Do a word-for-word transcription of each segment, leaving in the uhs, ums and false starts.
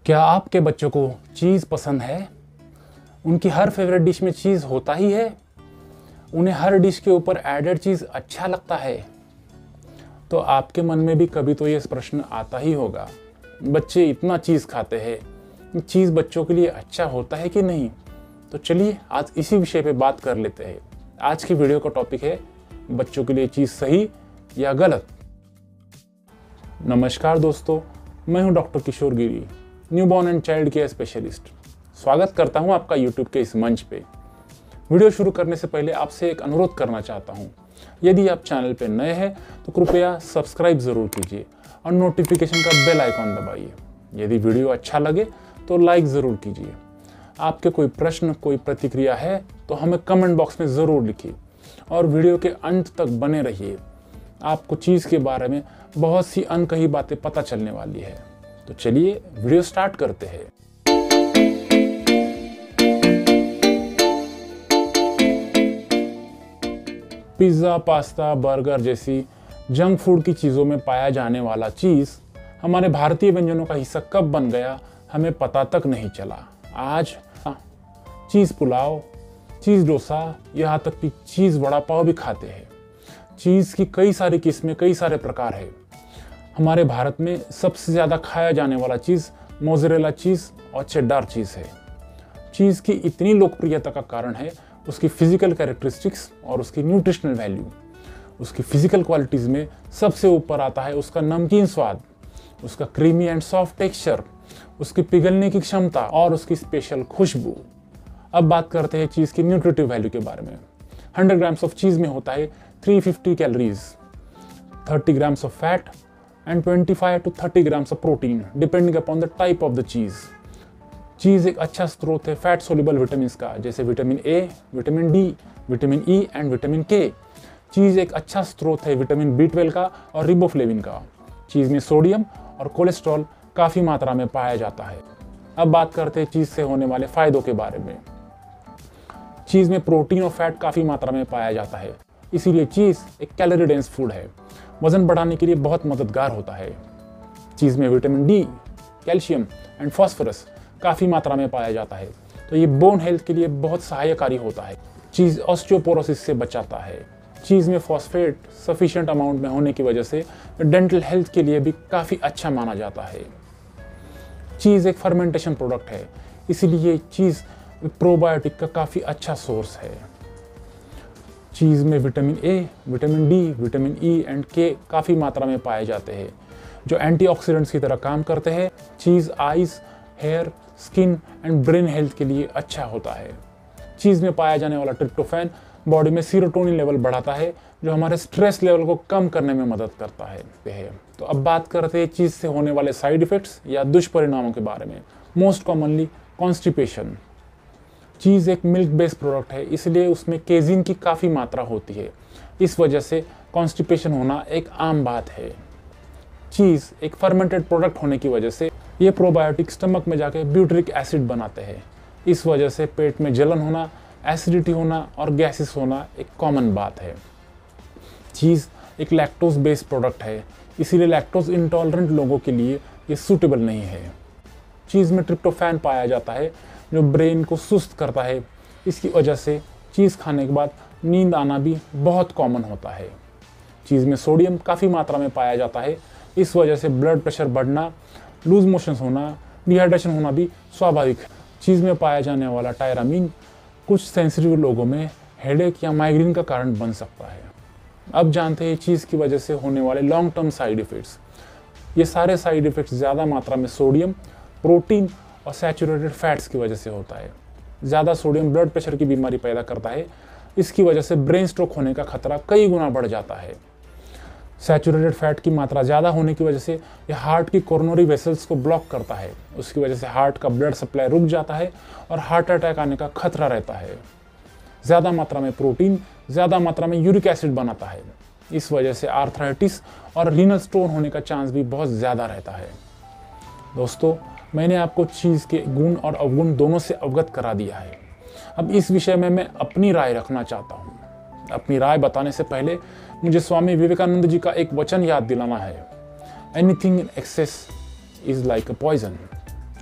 क्या आपके बच्चों को चीज़ पसंद है? उनकी हर फेवरेट डिश में चीज़ होता ही है? उन्हें हर डिश के ऊपर एडेड चीज़ अच्छा लगता है? तो आपके मन में भी कभी तो ये प्रश्न आता ही होगा, बच्चे इतना चीज़ खाते हैं, चीज़ बच्चों के लिए अच्छा होता है कि नहीं? तो चलिए आज इसी विषय पे बात कर लेते हैं। आज की वीडियो का टॉपिक है बच्चों के लिए चीज़ सही या गलत। नमस्कार दोस्तों, मैं हूं doctor Kishore Giri, newborn and child care specialist. स्वागत करता हूं आपका यूट्यूब के इस मंच पे। वीडियो शुरू करने से पहले आपसे एक अनुरोध करना चाहता हूं। यदि आप चैनल पे नए हैं तो कृपया सब्सक्राइब जरूर कीजिए और नोटिफिकेशन का बेल आइकॉन दबाइए। यदि वीडियो अच्छा लगे तो लाइक ज़रूर कीजिए। आपके कोई प्रश्न, कोई प्रतिक्रिया है तो हमें कमेंट बॉक्स में ज़रूर लिखिए और वीडियो के अंत तक बने रहिए। आपको चीज़ के बारे में बहुत सी अनकही बातें पता चलने वाली है। तो चलिए वीडियो स्टार्ट करते हैं। पिज़्ज़ा, पास्ता, बर्गर जैसी जंक फूड की चीज़ों में पाया जाने वाला चीज़ हमारे भारतीय व्यंजनों का हिस्सा कब बन गया, हमें पता तक नहीं चला। आज चीज़ पुलाव, चीज़ डोसा, यहाँ तक कि चीज़ वड़ा पाव भी खाते हैं। चीज़ की कई सारी किस्में, कई सारे प्रकार है। हमारे भारत में सबसे ज़्यादा खाया जाने वाला चीज़ मोज़रेला चीज़ और चेडार चीज़ है। चीज़ की इतनी लोकप्रियता का कारण है उसकी फिजिकल कैरेक्टरिस्टिक्स और उसकी न्यूट्रिशनल वैल्यू। उसकी फिजिकल क्वालिटीज़ में सबसे ऊपर आता है उसका नमकीन स्वाद, उसका क्रीमी एंड सॉफ्ट टेक्सचर, उसकी पिघलने की क्षमता और उसकी स्पेशल खुशबू। अब बात करते हैं चीज़ की न्यूट्रिटिव वैल्यू के बारे में। हंड्रेड ग्राम्स ऑफ चीज़ में होता है three fifty calories, thirty grams of fat and twenty five to thirty grams of protein depending upon the type of the cheese. Cheese एक अच्छा स्रोत है फैट सोल्युबल विटामिन का, जैसे vitamin A, vitamin D, vitamin E and vitamin K. Cheese एक अच्छा स्रोत है विटामिन बी ट्वेल्व का और रिबोफ्लेविन का। चीज़ में सोडियम और कोलेस्ट्रॉल काफ़ी मात्रा में पाया जाता है। अब बात करते हैं चीज़ से होने वाले फ़ायदों के बारे में। चीज़ में प्रोटीन और फैट काफ़ी मात्रा में पाया जाता है, इसीलिए चीज़ एक कैलोरी डेंस फूड है। वज़न बढ़ाने के लिए बहुत मददगार होता है। चीज़ में vitamin D, calcium and phosphorus काफ़ी मात्रा में पाया जाता है, तो ये बोन हेल्थ के लिए बहुत सहायकारी होता है। चीज़ ऑस्टियोपोरोसिस से बचाता है। चीज़ में फॉस्फेट सफिशिएंट अमाउंट में होने की वजह से डेंटल हेल्थ के लिए भी काफ़ी अच्छा माना जाता है। चीज़ एक फर्मेंटेशन प्रोडक्ट है, इसीलिए चीज़ प्रोबायोटिक का काफ़ी अच्छा सोर्स है। चीज़ में vitamin A, vitamin D, vitamin E and K काफ़ी मात्रा में पाए जाते हैं, जो एंटीऑक्सीडेंट्स की तरह काम करते हैं। Cheese eyes, hair, skin and brain health के लिए अच्छा होता है। चीज़ में पाया जाने वाला ट्रिप्टोफैन बॉडी में सीरोटोनिन लेवल बढ़ाता है, जो हमारे स्ट्रेस लेवल को कम करने में मदद करता है। तो अब बात करते हैं चीज़ से होने वाले साइड इफ़ेक्ट्स या दुष्परिणामों के बारे में। Most commonly constipation. चीज़ एक मिल्क बेस्ड प्रोडक्ट है, इसलिए उसमें केजिन की काफ़ी मात्रा होती है। इस वजह से कॉन्स्टिपेशन होना एक आम बात है। चीज़ एक फर्मेंटेड प्रोडक्ट होने की वजह से ये प्रोबायोटिक स्टमक में जाके ब्यूटरिक एसिड बनाते हैं। इस वजह से पेट में जलन होना, एसिडिटी होना और गैसेस होना एक कॉमन बात है। चीज़ एक लैक्टोज बेस्ड प्रोडक्ट है, इसीलिए लैक्टोज इंटॉलरेंट लोगों के लिए ये सूटेबल नहीं है। चीज़ में ट्रिप्टोफैन पाया जाता है, जो ब्रेन को सुस्त करता है। इसकी वजह से चीज़ खाने के बाद नींद आना भी बहुत कॉमन होता है। चीज़ में सोडियम काफ़ी मात्रा में पाया जाता है, इस वजह से ब्लड प्रेशर बढ़ना, लूज मोशंस होना, डिहाइड्रेशन होना भी स्वाभाविक है। चीज़ में पाया जाने वाला टायरामीन कुछ सेंसिटिव लोगों में हेडेक या माइग्रेन का कारण बन सकता है। अब जानते हैं चीज़ की वजह से होने वाले लॉन्ग टर्म साइड इफ़ेक्ट्स। ये सारे साइड इफ़ेक्ट्स ज़्यादा मात्रा में सोडियम, प्रोटीन और सैचुरेटेड फैट्स की वजह से होता है। ज़्यादा सोडियम ब्लड प्रेशर की बीमारी पैदा करता है, इसकी वजह से ब्रेन स्ट्रोक होने का खतरा कई गुना बढ़ जाता है। सैचुरेटेड फैट की मात्रा ज़्यादा होने की वजह से यह हार्ट की कोरोनरी वेसल्स को ब्लॉक करता है, उसकी वजह से हार्ट का ब्लड सप्लाई रुक जाता है और हार्ट अटैक आने का खतरा रहता है। ज़्यादा मात्रा में प्रोटीन ज़्यादा मात्रा में यूरिक एसिड बनाता है, इस वजह से आर्थराइटिस और रीनल स्टोन होने का चांस भी बहुत ज़्यादा रहता है। दोस्तों, मैंने आपको चीज़ के गुण और अवगुण दोनों से अवगत करा दिया है। अब इस विषय में मैं अपनी राय रखना चाहता हूँ। अपनी राय बताने से पहले मुझे स्वामी विवेकानंद जी का एक वचन याद दिलाना है, anything in excess is like a poison.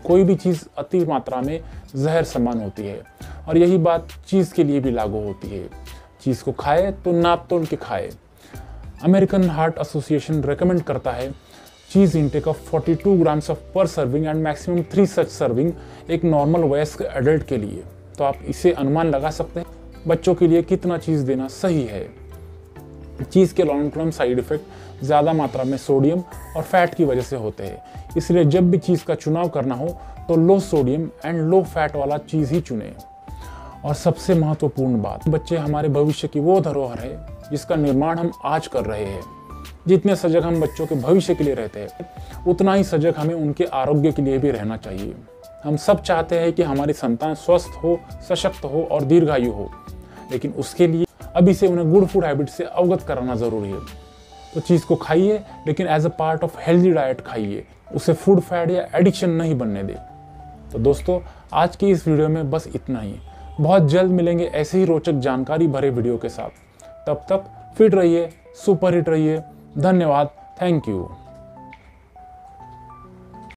कोई भी चीज़ अति मात्रा में जहर समान होती है और यही बात चीज़ के लिए भी लागू होती है। चीज़ को खाए तो नाप तोल के खाए। अमेरिकन हार्ट एसोसिएशन रेकमेंड करता है चीज़ इंटेक ऑफ बयालीस grams of per serving and maximum three such serving एक नॉर्मल वयस्क एडल्ट के लिए। तो आप इसे अनुमान लगा सकते हैं बच्चों के लिए कितना चीज़ देना सही है। चीज़ के लॉन्ग टर्म साइड इफ़ेक्ट ज़्यादा मात्रा में सोडियम और फैट की वजह से होते हैं, इसलिए जब भी चीज़ का चुनाव करना हो तो low sodium and low fat वाला चीज़ ही चुनें। और सबसे महत्वपूर्ण बात, बच्चे हमारे भविष्य की वो धरोहर है जिसका निर्माण हम आज कर रहे हैं। जितने सजग हम बच्चों के भविष्य के लिए रहते हैं, उतना ही सजग हमें उनके आरोग्य के लिए भी रहना चाहिए। हम सब चाहते हैं कि हमारी संतान स्वस्थ हो, सशक्त हो और दीर्घायु हो, लेकिन उसके लिए अभी से उन्हें गुड फूड हैबिट से अवगत कराना ज़रूरी है। तो चीज़ को खाइए, लेकिन as a part of healthy diet खाइए, उसे फूड फैड या एडिक्शन नहीं बनने दे। तो दोस्तों, आज की इस वीडियो में बस इतना ही। बहुत जल्द मिलेंगे ऐसे ही रोचक जानकारी भरे वीडियो के साथ। तब तक फिट रहिए, सुपर हिट रहिए। धन्यवाद। Thank you.